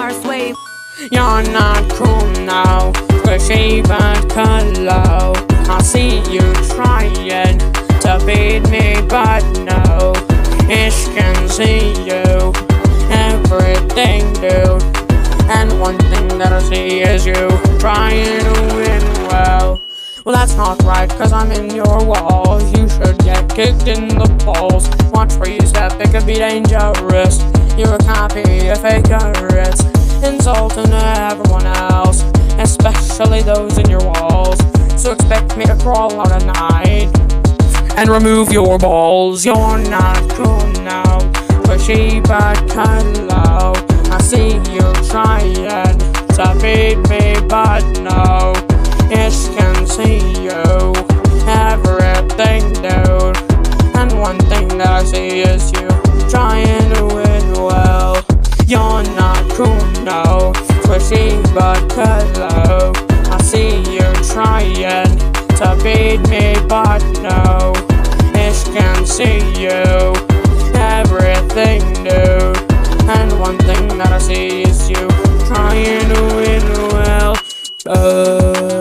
first wave. You're not cool now, squishy but hello. I see you trying to beat me, but no, Ish can see you, everything, dude. And one thing that I see is you trying to win well. Well, that's not right, cause I'm in your walls. You should get kicked in the balls. Watch where you step, it could be dangerous. You're a copy, a faker, it's insulting to everyone else, especially those in your walls. So expect me to crawl out at night and remove your balls. You're not cool now, pushy but hello. I see you trying to beat me, but no, Ish can see you, everything, dude. And one thing that I see is you trying to win well. You're not cool, no, squishy but hello. I see you trying to beat me, but no, Ish can see you, everything, dude. And one thing that I see is you trying to win well.